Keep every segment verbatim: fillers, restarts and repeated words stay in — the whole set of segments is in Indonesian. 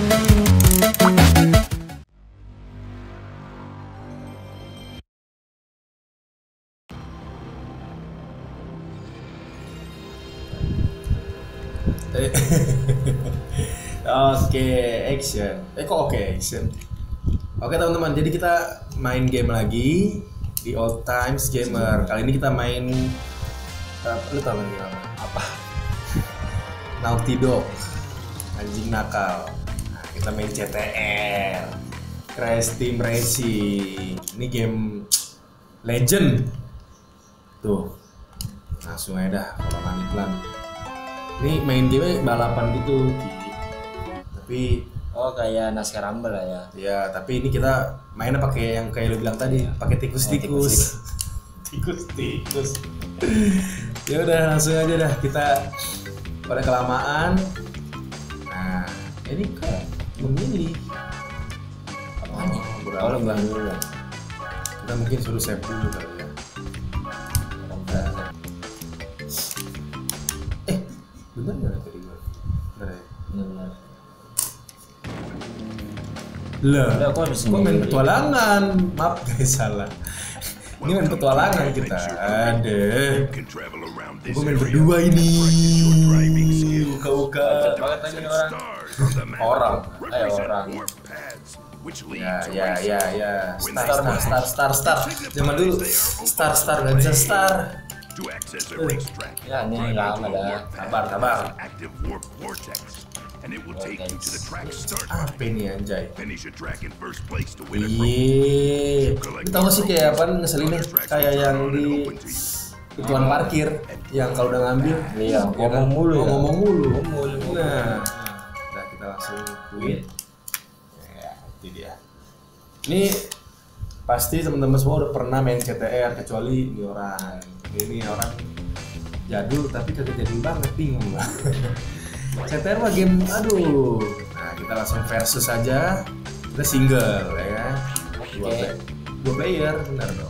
Oke, action. Eh kok oke action? Oke teman-teman, jadi kita main game lagi di Old Times Gamer. Kali ini kita main, uh, lu tau kan game apa? Apa? Naughty Dog, anjing nakal. Nah, kita main C T R, Crash Team Racing. Ini game legend. Tuh, langsung aja dah kalau main iklan. Ini main game balapan gitu, tapi oh kayak NASCAR Rumble lah ya. Ya, tapi ini kita mainnya pakai yang kayak lu bilang tadi, pakai tikus-tikus. Tikus-tikus. Ya udah langsung aja dah kita pada kelamaan. Nah, ini kan memilih. Apaan nih? Oh, lu bilang dulu ya. Kita mungkin suruh save dulu kali ya. Eh, bener nggak tadi gua? Bener ya? Benar. Lah, Udah, kok harus gua main sendiri? petualangan. Maaf guys, salah. Ini main petualangan kita. Ada. Gua main berdua ini. Buka-buka. Banget lagi nih orang. Orang. Ayo orang. Ya, ya, ya, ya. Star, star, star, star, star. Zaman dulu star, star nggak bisa star. Ya ini lama dah. Sabar, sabar. Apa ini anjay? Iya. Lu tau gak sih kayak apa ngeselinnya? Kayak yang di ituan parkir yang kalau udah ngambil Iya, ngomong mulu ya. ngomong mulu. Ngomong mulu. Nah, nah kita langsung quit. Ya, itu dia. Ini pasti teman-teman semua udah pernah main C T R kecuali ini orang. Ini orang jadul tapi kagak jadul banget, bingung lah. C T R mah game, aduh. Nah kita langsung versus aja. Kita single ya kan. Dua, Oke. play- dua player, benar dong.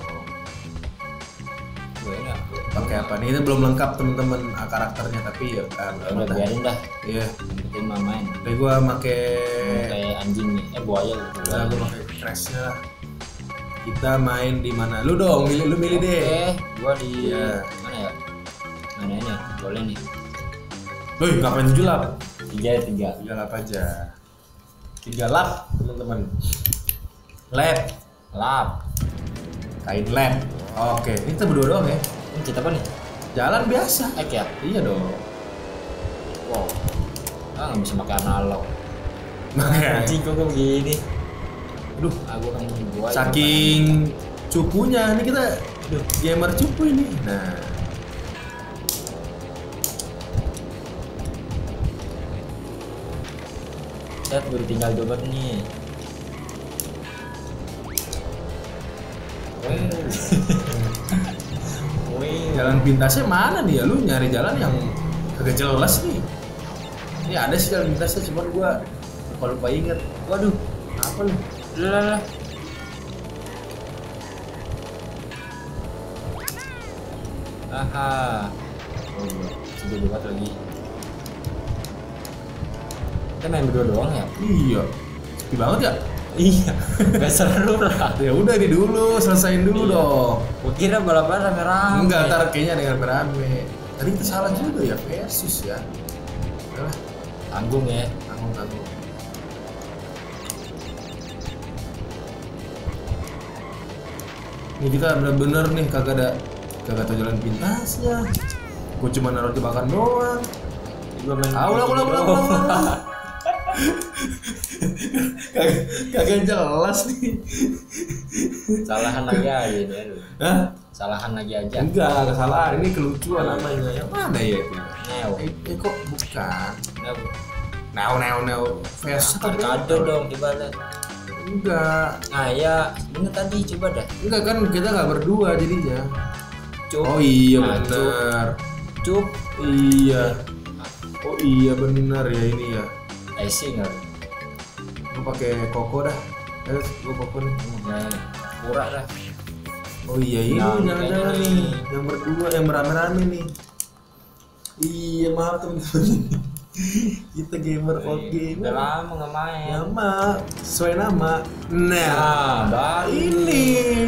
Gue enggak. Pakai apa nih? Ini belum lengkap temen-temen ah, karakternya tapi ya ah, Udah dah. biarin dah. Iya. Yang penting mah main. Tapi gua make, Kayak anjing nih. Eh buaya gitu. nah, gua pakai crashnya lah. Kita main di mana? Lu dong, milih lu milih deh. Oke, gua di Iya. mana ya? Mana ini? Boleh nih. Woi, ngapain tujuh lap? Tiga tiga. Tiga lap aja. Tiga lap teman-teman. Lap, Lap. kain lap. Oke, ini kita berdua doang ya. Ini kita apa nih? Jalan biasa. Ek ya? Iya dong. Wow. Ah nggak bisa pakai analog. Makanya. Anjing kok gua begini. Aduh, Aku kan buaya. saking cupunya ini kita, aduh, gamer cupu ini. Nah, Set baru tinggal dua nih. Wih. jalan pintasnya mana nih ya? Lu nyari jalan yang agak jelas nih. Ini ada sih jalan pintasnya, cuman gua lupa lupa inget. Waduh, apa nih? Lah. Aha. Oh iya, sudah buat lagi. Kita main berdua doang ya? Iya, sepi banget ya. Iya. Gak seru lah. Ya udah di dulu, selesain dulu Iya. dong. Gua kira balapan rame-rame. Enggak, ntar kayaknya dengan rame. Tadi kita salah juga ya, versus ya. Udah, Tanggung ya. tanggung tanggung. Ini kita bener-bener nih kagak ada, kagak tahu jalan pintasnya. Gue cuma naruh jebakan doang. Gua main. Ah, ulang, ulang, ulang, ulang, ulang. kagak, kagak jelas nih. Salahan lagi aja ini. Aduh. Hah? Salahan lagi aja. Enggak, kesalahan. Ini kelucuan namanya. Yang mana ya itu? Neo. Eh, eh kok bukan? Neo. Now, now, now. Versus apa? Kado dong coba lihat. Enggak. Nah ya, ini tadi coba dah. Enggak kan kita nggak berdua jadinya. Cup. Oh iya Nah, benar. Cup. Iya. Oh iya benar ya ini ya. Icing nggak? Gue pakai koko dah. Eh, gue koko nih. Nah, kurang dah. Oh iya ini Nah, jangan-jangan kayaknya nih nih. yang berdua yang berame-rame nih. Iya maaf teman-teman. Kita gamer old Udah gamer. lama nggak main. Nama, sesuai nama. Nah, Nah, baru ini.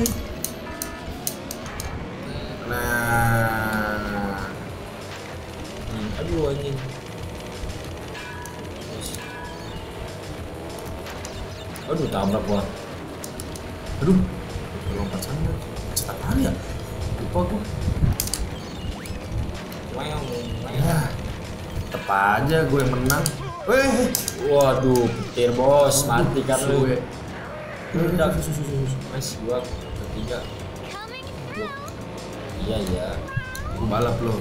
Nah, Hmm, aduh anjing. Aduh tabrak gua. aduh, lompat sana. Cetak apaan ya? Lupa gua. Meong, meong. Ya, tetep aja gue yang menang. Weh, Waduh, petir bos, mati kan lu. suwe. Udah. Susu, susu, susu. Mas gua ketiga. Gua- Iya iya. Gue balap lo.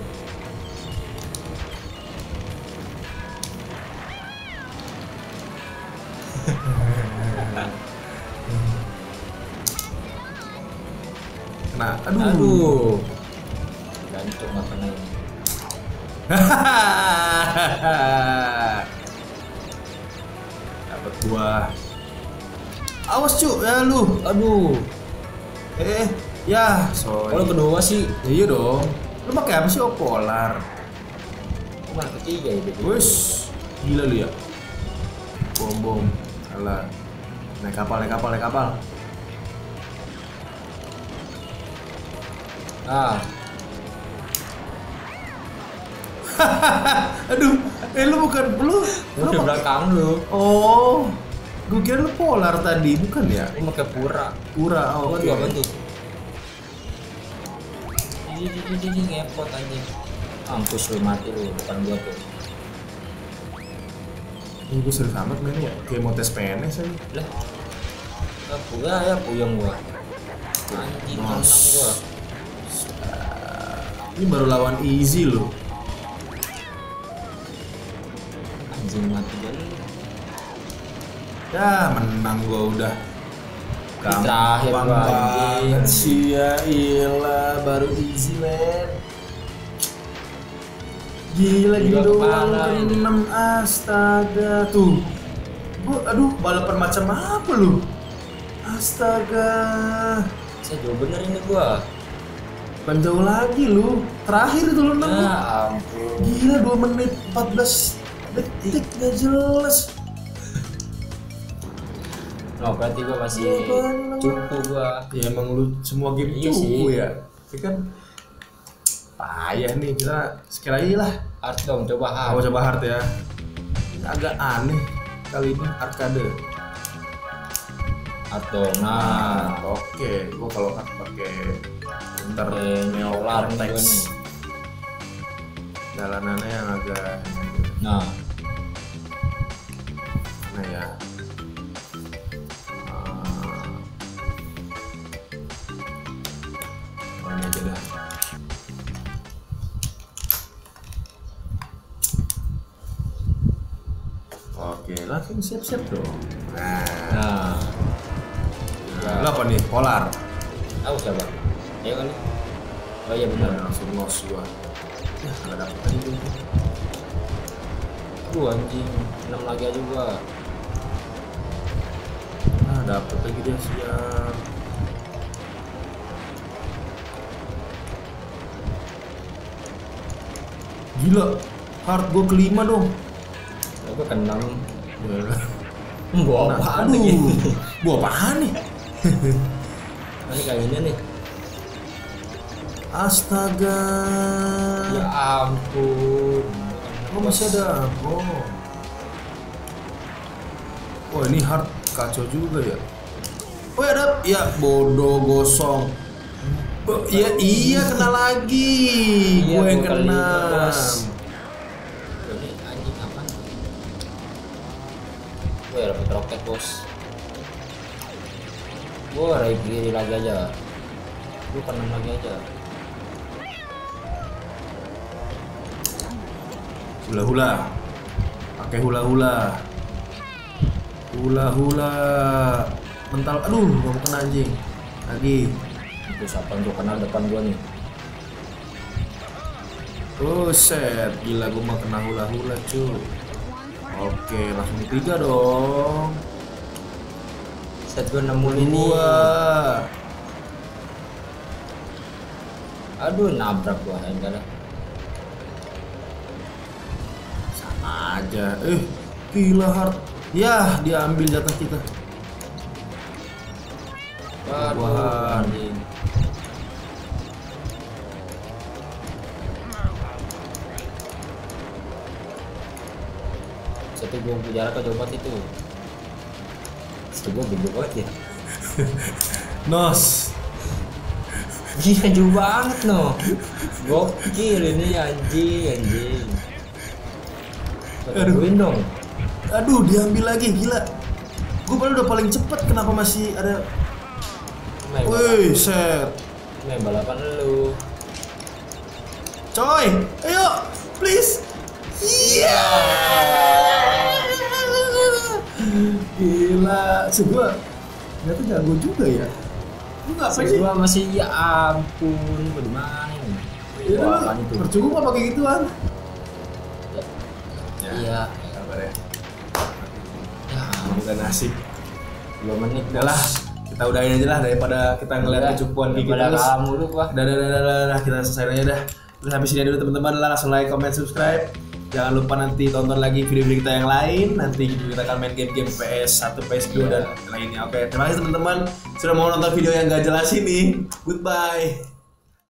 Nah, aduh. Aduh. Gantung nggak kena ini. Dapat gua. Awas cu, ya lu. Aduh. Eh, ya, sorry. Kalau kedua sih, Ya, iya dong. Lu pakai apa sih? Oh, polar. gua malah ketiga ya. Beb. Wes, gila lu ya. Bom bom. Alah. Naik kapal, naik kapal, naik kapal. Ah, Aduh, eh lu bukan lu. lu Lu di pakai- belakang lu. Oh, gue kira lu polar tadi, bukan ya? Gua pakai pura. Pura, oh, Gua oke. juga bentuk. Ini ini ini ini ngepot anjing. Mampus lu mati lu, bukan gua tuh. Ini gue serius amat main ya, kayak mau tes P N S aja. Lah. Ya pura ya puyeng gua. Anjing Mas. menang gua. Ini baru lawan easy loh. Anjing mati dulu. Ya menang gua udah. Terakhir Gampang gua, banget anjing. sih ya, iyalah baru easy man. Gila Juga gitu doang kepala ini. enam astaga tuh. Gua aduh balapan macam apa lu? Astaga. Saya jauh bener ini gua. Ban jauh lagi lu. Terakhir itu lu Ya nang. ampun. Gila dua menit empat belas detik gak jelas. No, berarti gua masih Iya, bener. cukup gua. Ya emang lu semua game Iya cukup sih. ya. Tapi kan payah nih kita sekali lagi lah. Hard dong, coba hard. Aku coba hard ya. Agak aneh kali ini arcade. Hard dong. Nah, Nah, oke. Gua kalau hard pakai ntar Pakai Neo Polar nih Cortex. gua nih. Jalanannya yang agak nah, mana ya? Ah. Oh, ini aja dah. Oke, langsung siap-siap dong. Nah, nah. nah. Lu apa nih? Polar. Tahu siapa? Ya kan? Oh iya benar. Nah, langsung los gua. Ya, nggak dapet tadi tuh. Gua anjing, enam lagi aja gua. Nah, dapet lagi dia siap. Gila, hard gua kelima dong. Ya, gua keenam. Ya. Bawa Nah, apaan aduh, lagi? gua apaan nih? Nah, ini kayak gini nih. Astaga. Ya ampun. Oh, masih ada. Oh. Oh, ini hard kacau juga ya. Oh, ada ya bodoh gosong. Oh, iya iya kena lagi. Iya, Gue yang gua kali kena. ini, bos. Ini anjing apa? Gue ya dapet roket bos. Gue raih kiri lagi aja. Gue keenam lagi aja. Hula hula. Pakai hula hula. Hula hula. Mental. Aduh, gua mau kena anjing. Lagi. Itu siapa yang gue kenal depan gue nih? Oh set, gila gue mau kena hula hula cuy. Oke, langsung tiga dong. Set gue nemu ini. Dua. Aduh nabrak gua enggak lah. Sama aja. Eh, gila hard. Ya, dia ambil jatah kita. Waduh, anjing. Satu gua penjara ke coba itu. Satu gua bego banget ya. Nos. Gila jauh banget no. Gokil ini anjing anjing. Tungguin dong. Aduh, diambil lagi, gila. Gue padahal udah paling cepet, kenapa masih ada? Wih, set. Main balapan lu. Coy, ayo, please. Iya. Gila, sebuah ternyata jago juga ya. Lu ngapain sih? Gua masih ya ampun, bagaimana ini? Iya, Balapan itu. percuma pakai gituan. Iya. Sabar ya. Ya, Bukan nasib. dua menit Udah lah, kita udahin aja lah daripada kita ngeliat kecupuan gigi daripada terus. kamu lu gua. Dah, dah, dah, dah, dah, dah, kita selesai aja dah. Terus habis ini dulu teman-teman, lah langsung like, comment, subscribe. Jangan lupa nanti tonton lagi video-video kita yang lain. Nanti kita akan main game-game P S satu, P S dua dan lainnya. Oke, terima kasih teman-teman sudah mau nonton video yang gak jelas ini. Goodbye.